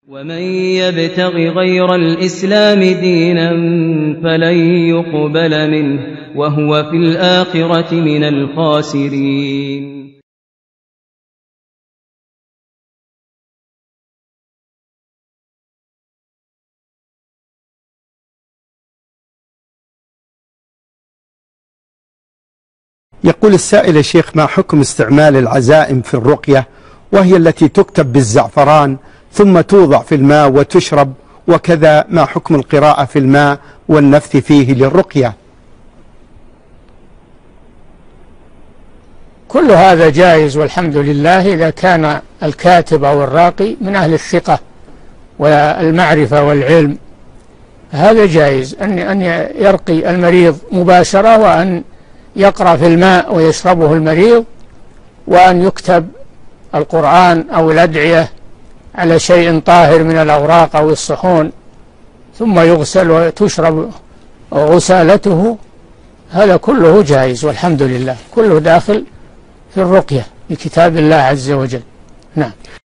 ومن يبتغ غير الإسلام دينا فلن يقبل منه وهو في الآخرة من الخاسرين. يقول السائل: يا شيخ، ما حكم استعمال العزائم في الرقية، وهي التي تكتب بالزعفران ثم توضع في الماء وتشرب، وكذا ما حكم القراءة في الماء والنفث فيه للرقية؟ كل هذا جائز والحمد لله، إذا كان الكاتب أو الراقي من أهل الثقة والمعرفة والعلم، هذا جائز أن يرقي المريض مباشرة، وأن يقرأ في الماء ويشربه المريض، وأن يكتب القرآن أو الأدعية على شيء طاهر من الأوراق أو الصحون ثم يغسل وتشرب غسالته. هذا كله جائز والحمد لله، كله داخل في الرقية بكتاب الله عز وجل. نعم.